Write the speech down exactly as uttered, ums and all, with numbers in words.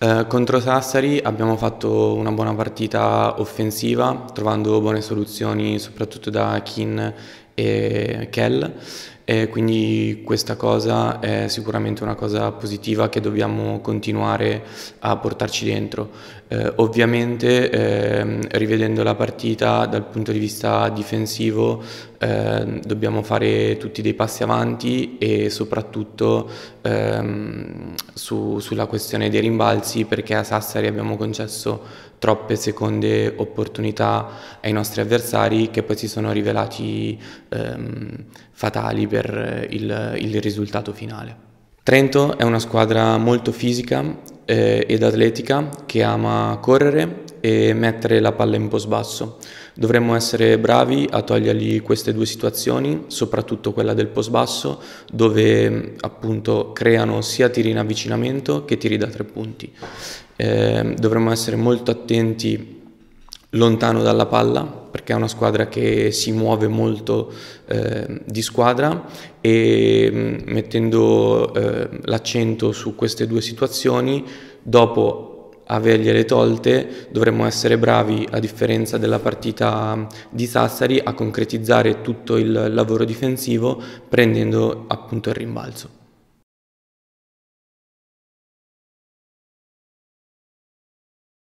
Eh, contro Sassari abbiamo fatto una buona partita offensiva, trovando buone soluzioni soprattutto da Keane e Kell, e quindi questa cosa è sicuramente una cosa positiva che dobbiamo continuare a portarci dentro. Eh, ovviamente ehm, rivedendo la partita dal punto di vista difensivo ehm, dobbiamo fare tutti dei passi avanti e soprattutto ehm, su- sulla questione dei rimbalzi, perché a Sassari abbiamo concesso troppe seconde opportunità ai nostri avversari che poi si sono rivelati ehm, fatali per il, il risultato finale. Trento è una squadra molto fisica eh, ed atletica che ama correre e mettere la palla in post basso. Dovremmo essere bravi a togliergli queste due situazioni, soprattutto quella del post basso, dove appunto creano sia tiri in avvicinamento che tiri da tre punti. Eh, dovremmo essere molto attenti lontano dalla palla, perché è una squadra che si muove molto eh, di squadra, e mh, mettendo eh, l'accento su queste due situazioni, dopo avergliele tolte dovremmo essere bravi, a differenza della partita di Sassari, a concretizzare tutto il lavoro difensivo prendendo appunto il rimbalzo.